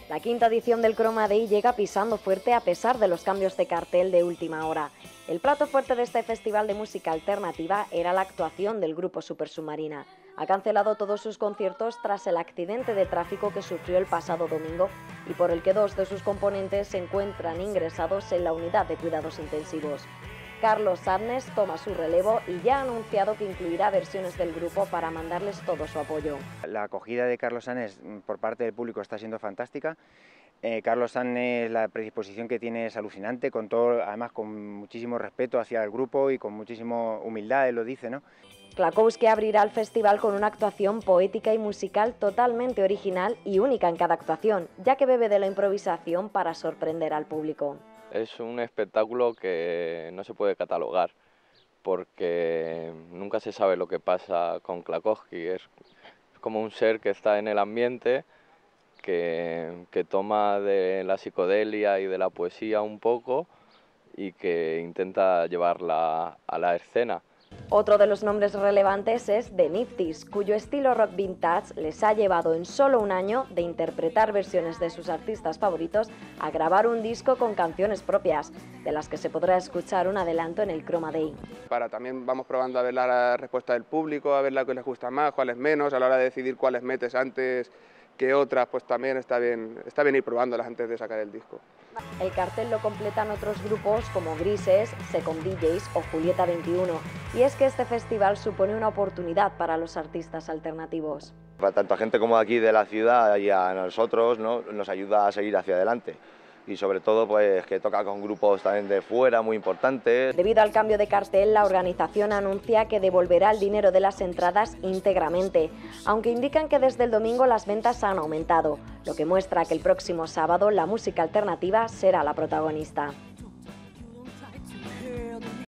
La quinta edición del Chroma Day llega pisando fuerte a pesar de los cambios de cartel de última hora. El plato fuerte de este festival de música alternativa era la actuación del grupo Supersubmarina. Ha cancelado todos sus conciertos tras el accidente de tráfico que sufrió el pasado domingo y por el que 2 de sus componentes se encuentran ingresados en la unidad de cuidados intensivos. Carlos Adnes toma su relevo y ya ha anunciado que incluirá versiones del grupo para mandarles todo su apoyo. La acogida de Carlos Adnes por parte del público está siendo fantástica. Carlos Adnes, la predisposición que tiene es alucinante, con todo, además con muchísimo respeto hacia el grupo y con muchísima humildad, él lo dice, ¿no? Klakowski abrirá el festival con una actuación poética y musical totalmente original y única en cada actuación, ya que bebe de la improvisación para sorprender al público. Es un espectáculo que no se puede catalogar porque nunca se sabe lo que pasa con Klakowski. Es como un ser que está en el ambiente, que toma de la psicodelia y de la poesía un poco y que intenta llevarla a la escena. Otro de los nombres relevantes es The Nifties, cuyo estilo rock vintage les ha llevado en solo un año de interpretar versiones de sus artistas favoritos a grabar un disco con canciones propias, de las que se podrá escuchar un adelanto en el Chroma Day. También vamos probando a ver la respuesta del público, a ver la que les gusta más, cuáles menos, a la hora de decidir cuáles metes antes que otras, pues también está bien ir probándolas antes de sacar el disco. El cartel lo completan otros grupos como Grises, Second DJs o Julieta 21, y es que este festival supone una oportunidad para los artistas alternativos. Para tanto a gente como aquí de la ciudad y a nosotros, ¿no?, nos ayuda a seguir hacia adelante. Y sobre todo pues que toca con grupos también de fuera muy importantes. Debido al cambio de cartel, la organización anuncia que devolverá el dinero de las entradas íntegramente, aunque indican que desde el domingo las ventas han aumentado, lo que muestra que el próximo sábado la música alternativa será la protagonista.